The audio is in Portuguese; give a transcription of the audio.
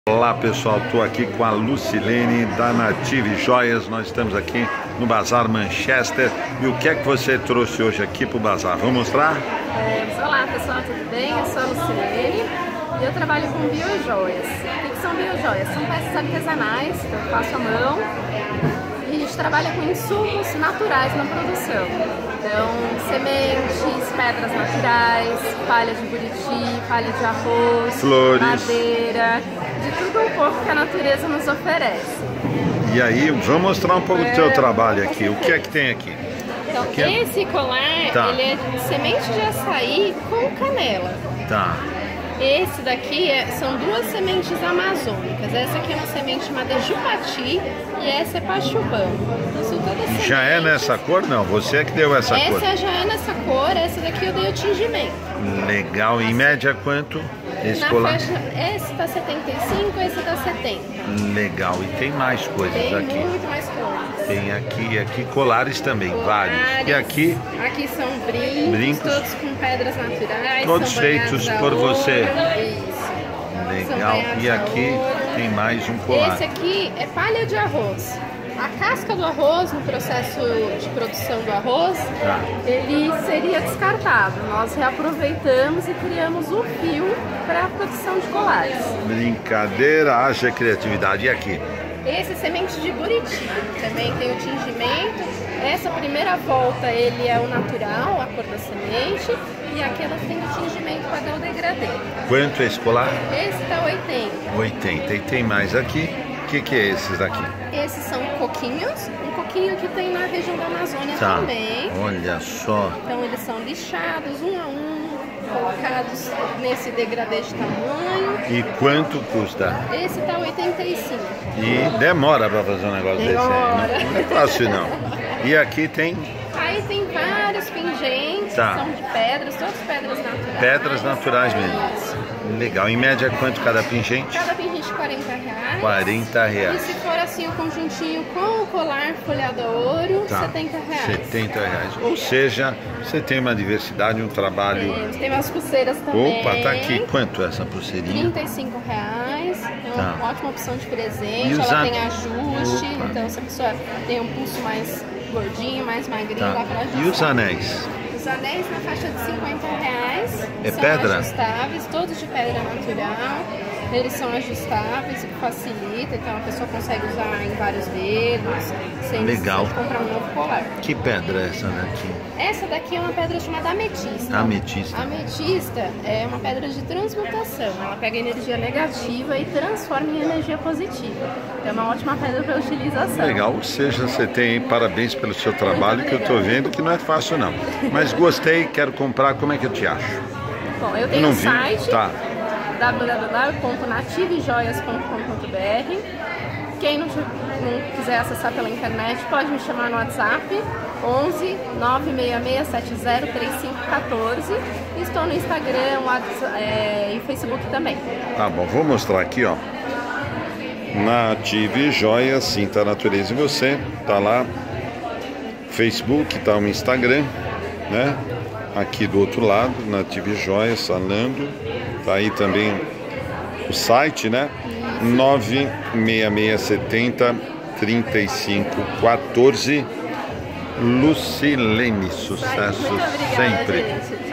Olá pessoal, estou aqui com a Lucilene da Native Joias. Nós estamos aqui no Bazar Manchester. E o que é que você trouxe hoje aqui para o bazar? Vamos mostrar? Olá pessoal, tudo bem? Eu sou a Lucilene e eu trabalho com biojoias. O que são biojoias? São peças artesanais que eu faço à mão e a gente trabalha com insumos naturais na produção. Então, sementes, pedras naturais, palha de buriti, palha de arroz, flores, madeira, de tudo um pouco que a natureza nos oferece. E aí, vamos mostrar um pouco do teu trabalho aqui. O que é que tem aqui? Então, esse colar, ele é de semente de açaí com canela. Tá. Esse daqui são duas sementes amazônicas. Essa aqui é uma semente chamada jupati e essa é pachubão. Então, são todas sementes. Já é nessa cor? Não, você é que deu essa cor. Essa já é nessa cor, essa daqui eu dei o tingimento. Legal. Em média quanto esse colar? Esse tá 75, esse tá 70. Legal. E tem mais coisas aqui. Tem muito mais coisas. Tem aqui colares também, vários. E aqui? Aqui são brincos, todos com pedras naturais. Todos feitos por você. Isso. Legal. E aqui tem mais um colar. Esse aqui é palha de arroz. A casca do arroz, no processo de produção do arroz, ele seria descartado. Nós reaproveitamos e criamos o fio para a produção de colares. Brincadeira, haja criatividade. E aqui? Esse é semente de buriti, também tem o tingimento. Essa primeira volta ele é o natural, a cor da semente, e aqui ela tem o tingimento para dar o degradê. Quanto é esse colar? Esse está 80. 80. E tem mais aqui? O que é esses daqui? Esses são coquinhos, um coquinho que tem na região da Amazônia também. Olha só. Então eles são lixados um a um, colocados nesse degradê de tamanho. E quanto custa? Esse tá 85. E demora para fazer um negócio desse aí, né? Não é fácil não. E aqui tem? Aí tem vários pingentes, são de pedras, todas pedras naturais. Pedras naturais mesmo. Legal. Em média quanto cada pingente? Cada pingente R$40. 40 reais. E se for assim o conjuntinho com o colar folhado a ouro, R$70. 70 reais. Ou seja, você tem uma diversidade, um trabalho. Tem umas pulseiras também. Opa, tá aqui. Quanto é essa pulseirinha? R$35. É uma ótima opção de presente. Ela tem ajuste. Então se a pessoa tem um pulso mais gordinho, mais magrinho, dá pra ajustar. E os anéis? Os anéis na faixa de R$50. É são pedra? Ajustáveis, todos de pedra natural. Eles são ajustáveis, o que facilita, então a pessoa consegue usar em vários dedos, sem precisar de comprar um novo colar. Que pedra é essa daqui? Essa daqui é uma pedra chamada ametista. Ametista. A ametista é uma pedra de transmutação. Ela pega energia negativa e transforma em energia positiva. Então é uma ótima pedra para utilização. Legal, ou seja, você tem parabéns pelo seu trabalho, que eu estou vendo que não é fácil não. Mas gostei, quero comprar, como é que eu te acho? Bom, eu tenho um site www.nativejoias.com.br. Quem não quiser acessar pela internet pode me chamar no WhatsApp 11 966 70 3514. Estou no Instagram e Facebook também. Tá bom, vou mostrar aqui, ó. Native Joias, sinta a natureza em você. Tá lá, Facebook, tá o Instagram, né? Aqui do outro lado, Native Joias, falando. Tá aí também o site, né? 96670 3514. Lucilene, sucesso sempre.